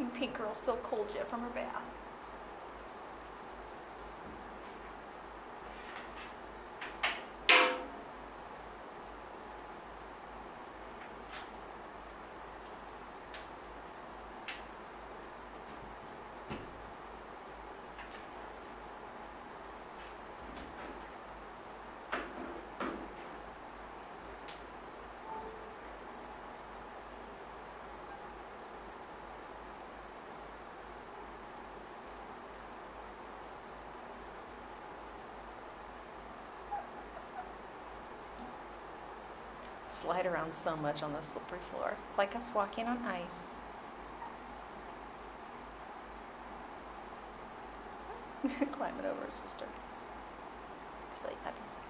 Pink Girl's still cold yet from her bath. Slide around so much on the slippery floor. It's like us walking on ice. Climbing over her sister. Silly puppies.